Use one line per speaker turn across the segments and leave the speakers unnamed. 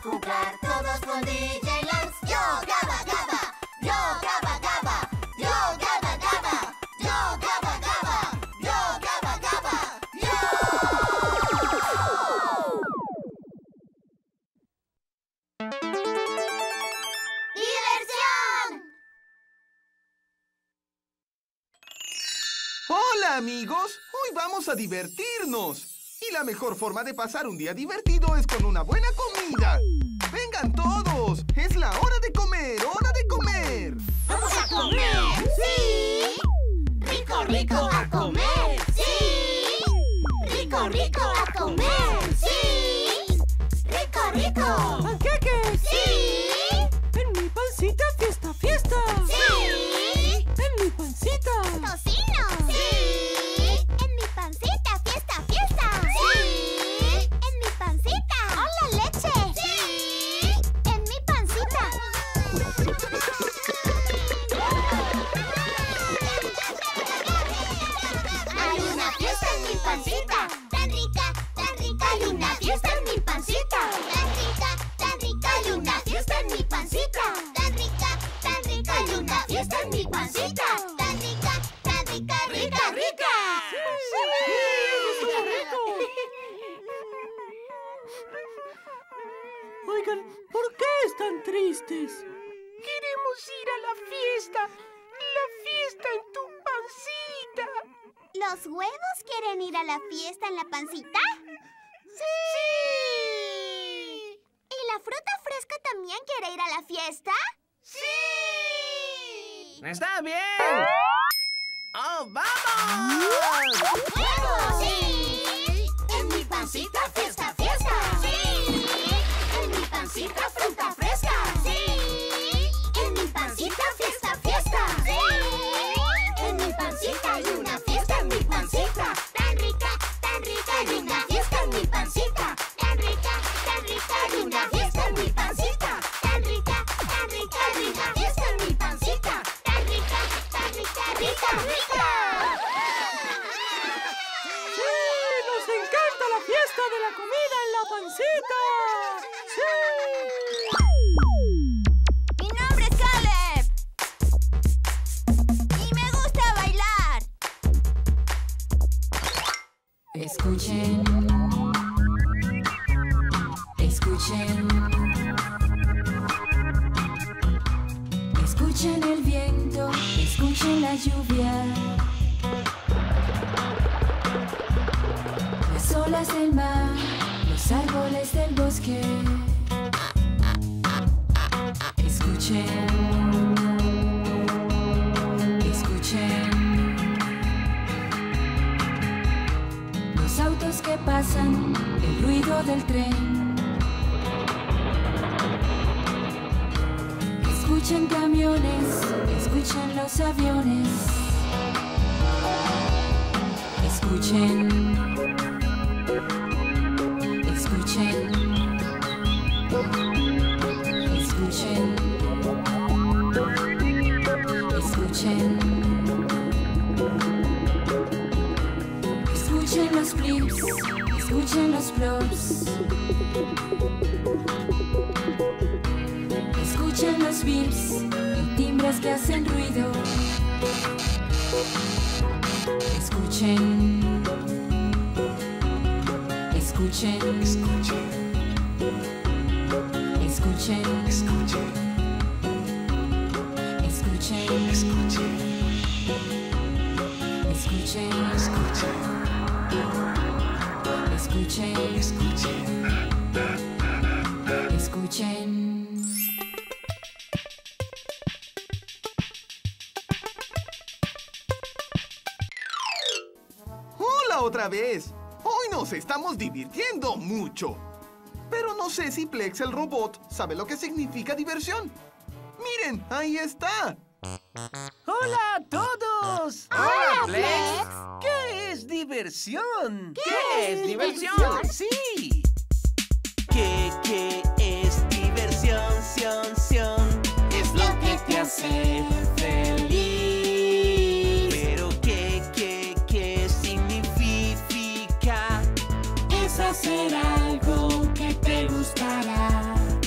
jugar todos con DJ Lance. Yo Gaba Gaba, yo Gaba Gaba, yo Gaba Gaba, yo Gaba Gaba, yo Gaba Gaba, yo. ¡Diversión!
Hola amigos, hoy vamos a divertirnos. Y la mejor forma de pasar un día divertido es con una buena comida. ¡Vengan todos! ¡Es la hora de comer! ¡Hora de comer!
¡Vamos a comer! ¡Sí! ¡Rico, rico a comer! ¡Sí! ¡Rico, rico a comer! ¡Sí! ¡Rico, rico!
¡Panqueques!
¡Sí!
¡En mi pancita, fiesta, fiesta!
¡Sí!
¡En mi pancita!
¡Tocino! ¡Sí! ¡En mi pancita, fiesta, fiesta! ¡Sí! ¡En mi pancita! ¡Hola, leche! ¡Sí! ¡En mi pancita! ¡Hay una fiesta en mi pancita! ¡Tan rica, tan rica! ¡Hay una fiesta en mi pancita! ¡Tan rica, tan rica! ¡Hay una fiesta en mi pancita! ¡Tan rica, tan rica! ¡Hay una fiesta en mi pancita! ¡Tan rica, tan rica! ¡Rica, rica!
Oigan, ¿por qué están tristes?
Queremos ir a la fiesta. La fiesta en tu pancita.
¿Los huevos quieren ir a la fiesta en la pancita? ¡Sí! ¿Y la fruta fresca también quiere ir a la fiesta? ¡Sí!
¡Está bien! ¡Oh, vamos!
¡Huevos! ¡Sí! ¡En mi pancita fiesta, fiesta! ¡Sí! ¡En mi pancita fruta fresca! ¡Sí! ¡En mi pancita fiesta, fiesta! ¡Sí! ¡En mi pancita hay una fiesta en mi pancita! ¡Tan rica, hay una fiesta en mi pancita! ¡Tan rica, hay una fiesta en mi pancita! ¡Tan rica, hay una fiesta en mi pancita! ¡Tan rica, rica, rica!
¡Sí! ¡Nos encanta la fiesta de la comida en la pancita! ¡Sí!
Mi nombre es Caleb. Y me gusta bailar.
Escuchen, escuchen, escuchen el viento, escuchen la lluvia, las olas del mar, los árboles del bosque. Escuchen, escuchen los autos que pasan, el ruido del tren. Escuchen camiones, escuchen los aviones. Escuchen, escuchen, escuchen, escuchen. Escuchen los blips, escuchen los flops. Escuchen los beeps y timbres que hacen ruido. Escuchen, escuchen, escuchen, escuchen, escuchen, escuchen, escuchen, escuchen, escuchen, escuchen, escuchen.
¡Hola otra vez! Hoy nos estamos divirtiendo mucho. Pero no sé si Plex el robot sabe lo que significa diversión. ¡Miren! ¡Ahí está!
¡Hola a todos!
¡Hola, Plex!
¿Qué es diversión?
¿Qué es
diversión?
diversión?
¡Sí! ¿Qué es diversión? Es lo que te hace feliz. Pero ¿qué significa?
Es hacer algo que te gustará.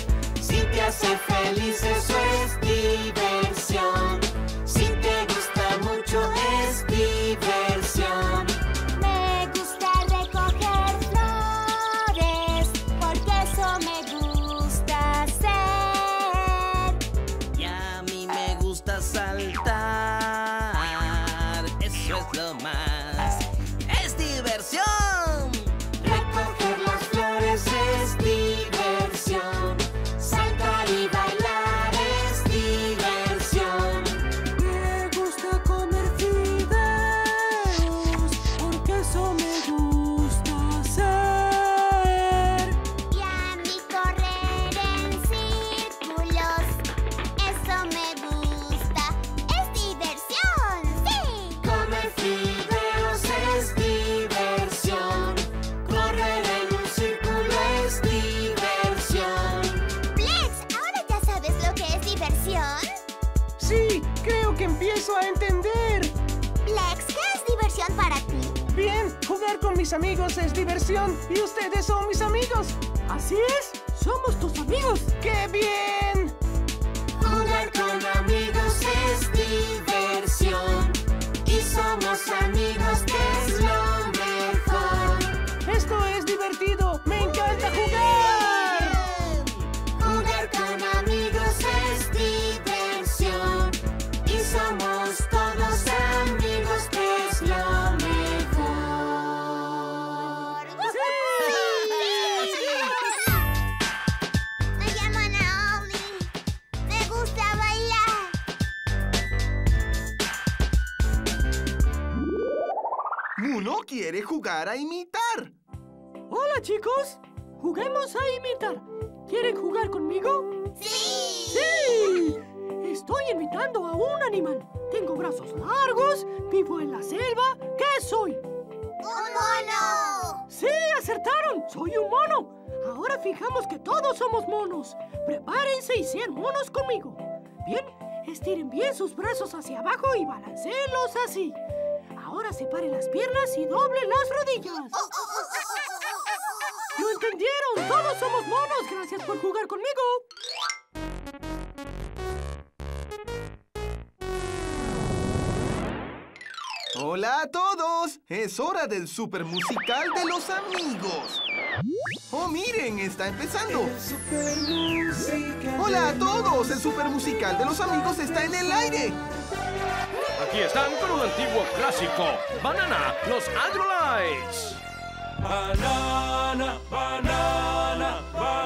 más. ¡Es diversión!
Recoger las flores es diversión. Saltar y bailar es diversión.
Me gusta comer fideos, porque eso me gusta hacer.
Y a mí correr en círculos, eso me gusta. ¡Es diversión! ¡Sí!
Comer fideos es diversión. Correr en un círculo es diversión.
Plex, ¿ahora ya sabes lo que es diversión?
Sí, creo que empiezo a entender.
Plex, ¿qué es diversión para ti?
Bien, jugar con mis amigos es diversión y ustedes son mis amigos.
Así es, somos tus amigos.
¡Qué bien!
Jugar con amigos es diversión. Y somos amigos, que es lo mejor.
Esto es divertido. ¡Me encanta jugar!
Jugar con amigos es diversión. Y somos todos amigos, que es lo mejor.
Me llamo Naomi. Me gusta bailar.
Muno quiere jugar a imitar.
Hola, chicos. Juguemos a imitar. ¿Quieren jugar conmigo?
¡Sí!
¡Sí! Estoy imitando a un animal. Tengo brazos largos, vivo en la selva. ¿Qué soy?
¡Un mono!
¡Sí, acertaron! ¡Soy un mono! Ahora fijamos que todos somos monos. Prepárense y sean monos conmigo. Bien, estiren bien sus brazos hacia abajo y balancéenlos así. Ahora separen las piernas y doblen las rodillas. ¿Lo entendieron? Todos somos monos. Gracias por jugar conmigo.
Hola a todos. Es hora del super musical de los amigos. Oh, miren, está empezando. Hola a todos. El super musical de los amigos está en el aire.
Aquí están con un antiguo clásico. Banana, los Hydrolites. Banana, banana,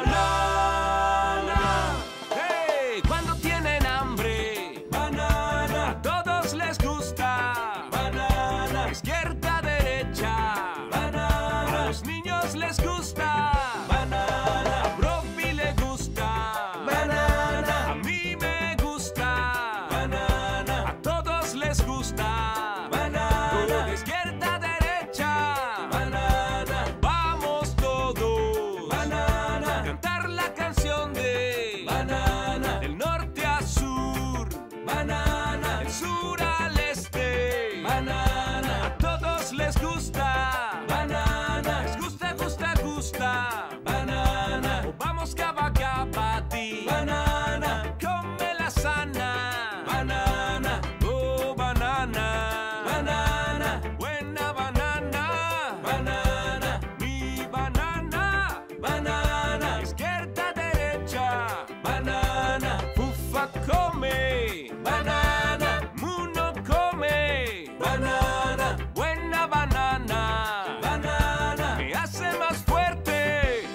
banana.
¡Hey! Cuando tienen hambre,
Banana,
a todos les gusta.
banana,
Izquierda, derecha,
banana,
a los niños les gusta.
banana,
A Brofi le gusta.
banana,
A mí me gusta.
banana,
A todos les gusta.
banana,
De izquierda a derecha.
banana,
Vamos todos
banana,
a cantar la canción de
banana,
del norte a sur,
banana,
del sur al este.
banana,
A todos les gusta.
banana,
Les gusta, gusta, gusta.
banana,
Vamos caba caba ti.
banana,
Come la sana.
banana,
Oh, banana.
banana,
Buena banana.
banana,
Mi banana.
banana,
Izquierda, derecha.
banana,
Fufa come.
banana,
Muno come.
banana,
Buena banana.
banana,
Me hace más fuerte.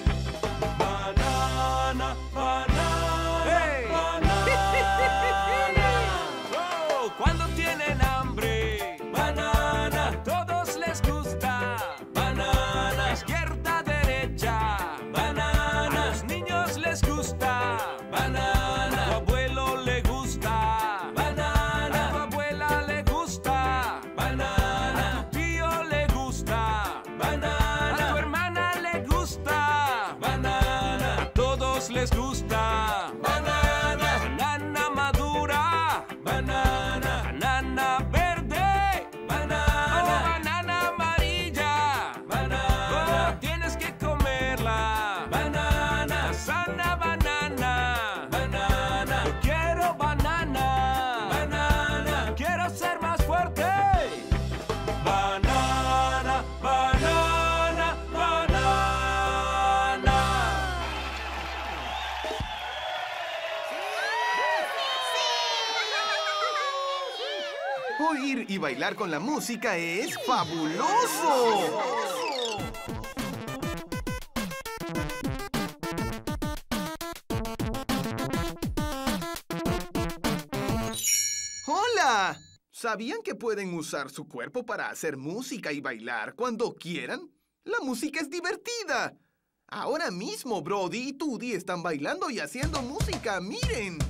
banana, banana,
Hey.
banana,
Oh, cuando tienen hambre,
banana,
a todos les gusta.
banana,
Izquierda, derecha, a
banana,
los niños les gusta. A tu
banana,
abuelo le gusta. A
banana,
tu abuela le gusta.
banana,
A tu tío le gusta. A tu
banana,
hermana le gusta.
banana,
A todos les gusta.
banana,
Banana madura.
banana,
Banana verde. Oh,
banana,
banana amarilla.
banana,
Oh, tienes que comerla.
banana,
Sana banana.
banana,
Yo quiero banana.
banana,
Quiero ser más fuerte.
banana, banana, banana.
Oír Y bailar con la música es fabuloso. ¡Hola! ¿Sabían que pueden usar su cuerpo para hacer música y bailar cuando quieran? La música es divertida. Ahora mismo Brody y Tudy están bailando y haciendo música. ¡Miren!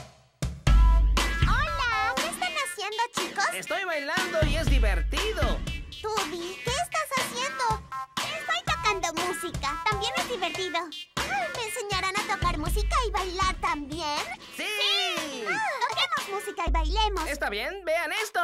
Hola, ¿qué están haciendo, chicos?
Estoy bailando y es divertido.
Tudy, ¿qué estás haciendo? Estoy tocando música. También es divertido. ¿Me enseñarán a tocar música y bailar también?
¡Sí!
Toquemos música y bailemos.
Está bien, vean esto.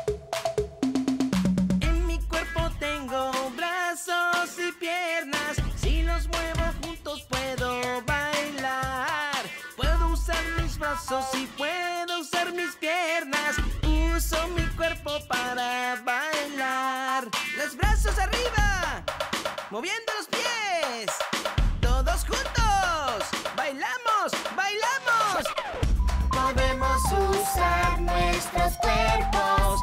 En mi cuerpo tengo brazos y piernas. Si los muevo juntos puedo bailar. Puedo usar mis brazos y puedo usar mis piernas. Uso mi cuerpo para bailar. Los brazos arriba, moviendo los pies. Todos juntos. ¡Bailamos! ¡Bailamos!
Podemos usar nuestros cuerpos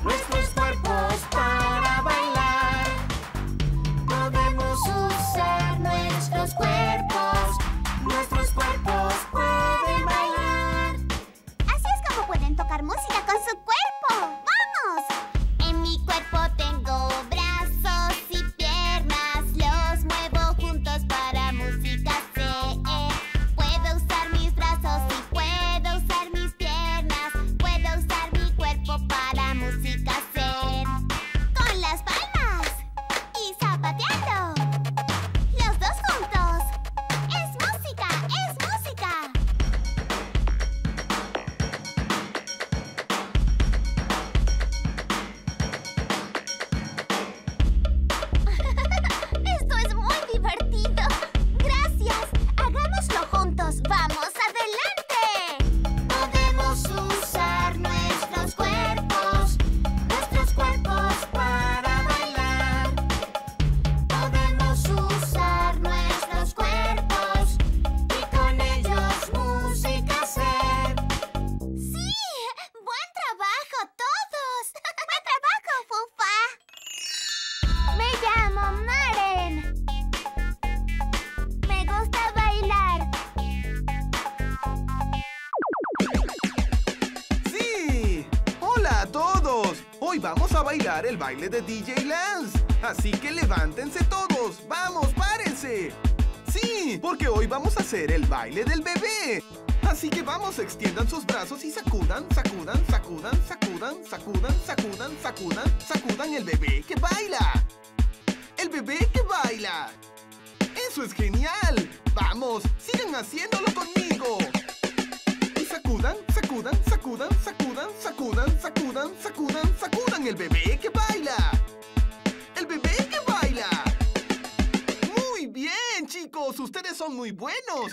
para bailar. Podemos usar nuestros cuerpos pueden bailar. Así es como pueden tocar música con su cuerpo. ¡Vamos! En mi cuerpo tengo brazos y piernas. Los muevo juntos para música hacer. Puedo usar mis brazos y puedo usar mis piernas. Puedo usar mi cuerpo para música hacer. Con las palmas y zapateando. Los dos juntos. ¡Es música! ¡Es música! Esto es muy divertido. Gracias. Hagámoslo juntos. ¡Vamos adelante! Podemos usar nuestros cuerpos para bailar. Podemos usar nuestros cuerpos y con ellos música hacer. ¡Sí! ¡Buen trabajo, todos! ¡Buen trabajo, Fufa! Me llamo Maren. Me gusta bailar.
¡Sí! ¡Hola a todos! Hoy vamos a bailar el baile de DJ Lance. Así que levántense todos. ¡Vamos, párense! ¡Sí! Porque hoy vamos a hacer el baile del bebé. Así que vamos, extiendan sus brazos y sacudan, sacudan, sacudan, sacudan, sacudan, sacudan, sacudan, sacudan el bebé que baila. ¡El bebé que baila! ¡Eso es genial! ¡Vamos! ¡Sigan haciéndolo conmigo! Y sacudan, sacudan, sacudan, sacudan, sacudan, sacudan, sacudan, sacudan el bebé que baila. ¡El bebé que baila! ¡Muy bien, chicos! ¡Ustedes son muy buenos!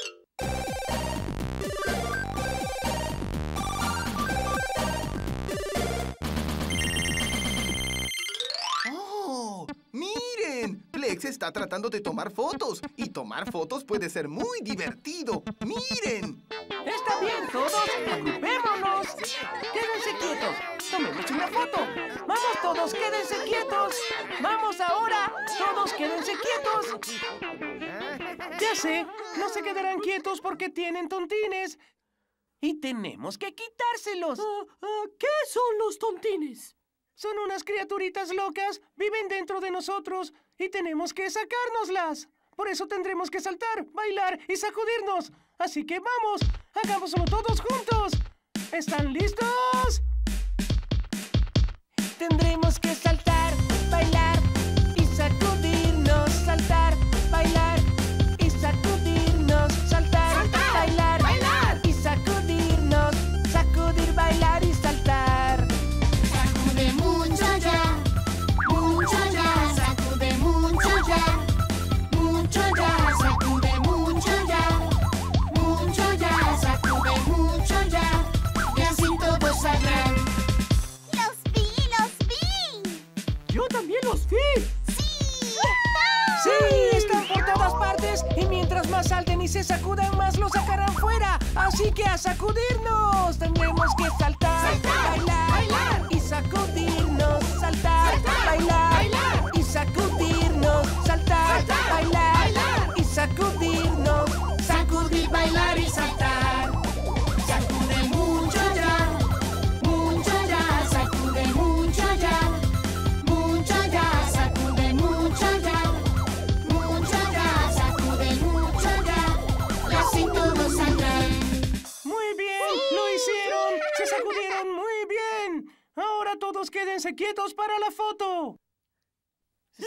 ¡Oh! ¡Miren! Plex está tratando de tomar fotos. Y tomar fotos puede ser muy divertido. ¡Miren!
Está bien, todos. Agrupémonos. Quédense quietos. Tomemos una foto. Vamos todos, quédense quietos. Vamos ahora. Todos quédense quietos. Ya sé, no se quedarán quietos porque tienen tontines. Y tenemos que quitárselos.
¿Qué son los tontines?
Son unas criaturitas locas, viven dentro de nosotros y tenemos que sacárnoslas. Por eso tendremos que saltar, bailar y sacudirnos. Así que vamos, hagámoslo todos juntos. ¿Están listos? Tendremos que saltar, bailar y sacudirnos. Saltar, bailar y sacudirnos. Saltar, bailar, y sacudirnos. Sacudir, bailar y saltar.
Sacude mucho ya, sacude mucho ya, sacude mucho ya, sacude mucho ya, y así todos saldrán. Los vi.
¡Yo también los vi!
¡Sí!
¡Sí! Están por todas partes y mientras más más salten y se sacudan, más lo sacarán fuera. Así que a sacudirnos, tendremos que saltar, bailar y sacudirnos, saltar, bailar y sacudirnos, saltar, bailar y sacudirnos, sacudir, bailar y saltar. Sacude mucho ya, sacude mucho ya, sacude mucho ya, sacude mucho ya, y así todos saldrán. Muy bien, lo hicieron, se sacudieron muy bien. Ahora todos quédense quietos para la foto. ¡Sí!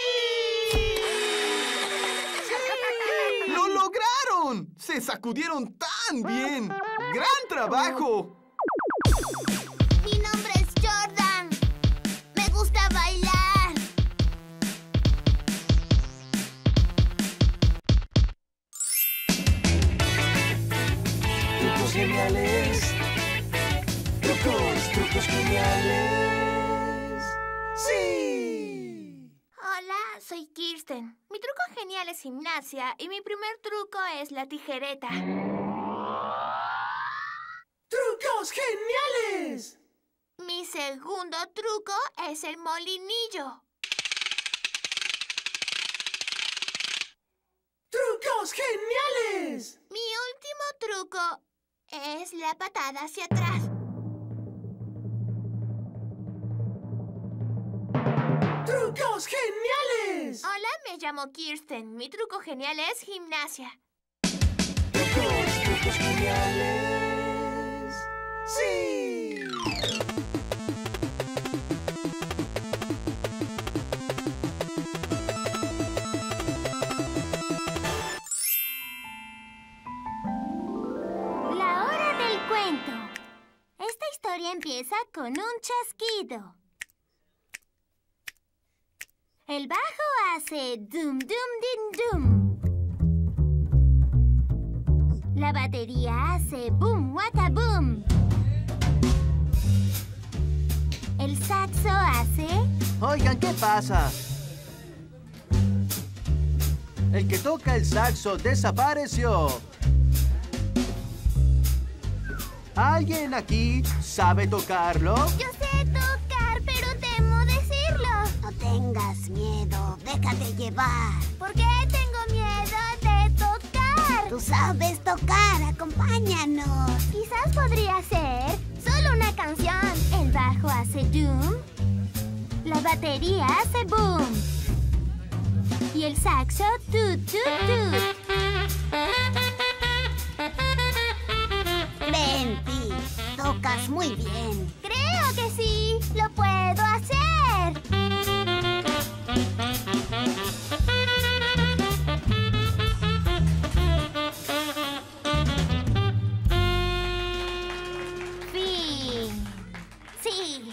¡Lo lograron! ¡Se sacudieron tan bien! ¡Gran trabajo!
Mi nombre es Jordan. Me gusta bailar.
Trucos geniales. Trucos geniales. ¡Sí!
Hola, soy Kirsten. Mi truco genial es gimnasia y mi primer truco es la tijereta.
¡Trucos geniales!
Mi segundo truco es el molinillo.
¡Trucos geniales!
Mi último truco es la patada hacia atrás.
¡Trucos geniales!
Hola, me llamo Kirsten. Mi truco genial es gimnasia.
Trucos geniales. ¡Sí!
La hora del cuento. Esta historia empieza con un chasquido. El bajo hace dum dum din dum. La batería hace boom waka boom. El saxo hace...
Oigan, ¿qué pasa? El que toca el saxo desapareció. ¿Alguien aquí sabe tocarlo?
Yo sé tocar, pero temo decirlo. No tengas miedo, déjate llevar. ¿Por qué tengo miedo de tocar? Tú sabes tocar, acompáñanos. Quizás podría ser solo una canción. El bajo hace doom, la batería hace boom y el saxo tut tut tut. Venti, tocas muy bien. Creo que sí, lo puedo hacer. Fin. Sí.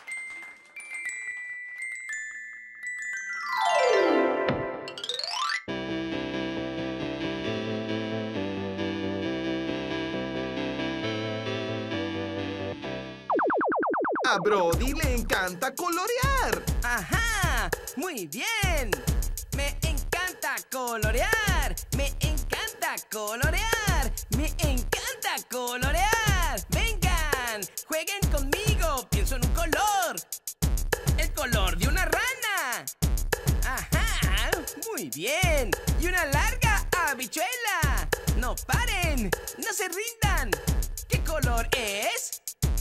A Brody le encanta colorear.
¡Ajá! ¡Muy bien! Me encanta colorear. Me encanta colorear. Me encanta colorear. ¡Vengan! ¡Jueguen conmigo! Pienso en un color. ¡El color de una rana! ¡Ajá! ¡Muy bien! ¡Y una larga habichuela! ¡No paren! ¡No se rindan! ¿Qué color es?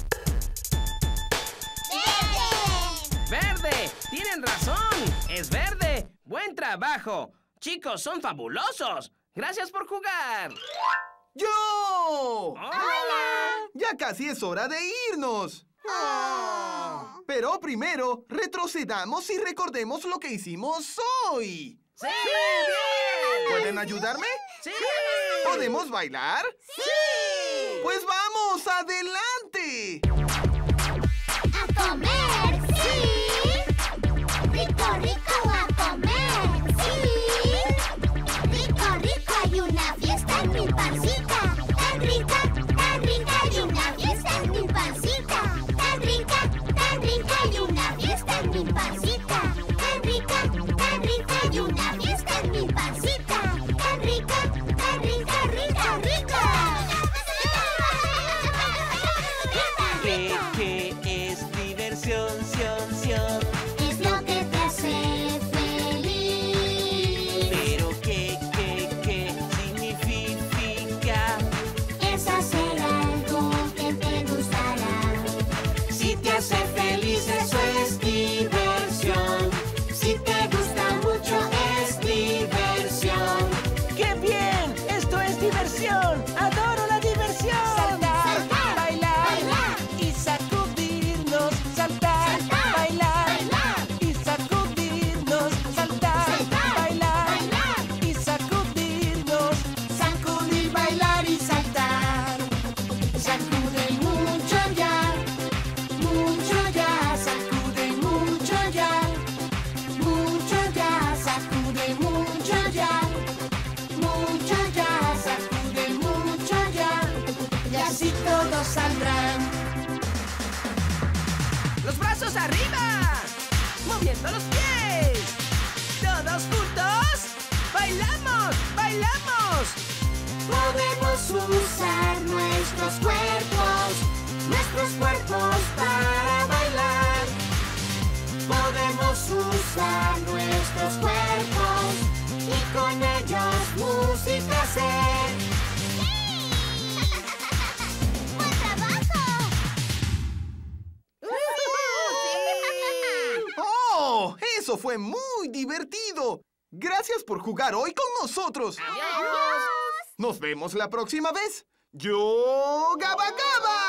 ¡Verde! ¡Tienen razón! ¡Es verde! ¡Buen trabajo! ¡Chicos, son fabulosos! ¡Gracias por jugar!
¡Yo!
¡Hola!
Ya casi es hora de irnos. Pero primero, retrocedamos y recordemos lo que hicimos hoy.
¡Sí! ¡Bien!
¿Pueden ayudarme?
¡Sí!
¿Podemos bailar?
¡Sí!
Pues vamos, adelante.
¡A comer! ¡Sí! ¡Rico, rico a comer! ¡Sí! ¡Rico, rico! Hay una fiesta en mi pancita. ¡Tan rica, hay una fiesta en mi pancita! ¡Tan rica, hay una fiesta en mi pancita! ¡Tan rica, hay una fiesta en mi pancita! ¡Tan rica,
¡Manos arriba! ¡Moviendo los pies! ¡Todos juntos! ¡Bailamos! ¡Bailamos!
Podemos usar nuestros cuerpos para bailar. Podemos usar nuestros cuerpos y con ellos música hacer. ¡Buen trabajo!
¡Oh! ¡Eso fue muy divertido! Gracias por jugar hoy con nosotros.
¡Adiós!
Nos vemos la próxima vez. ¡Yo, Gaba Gaba!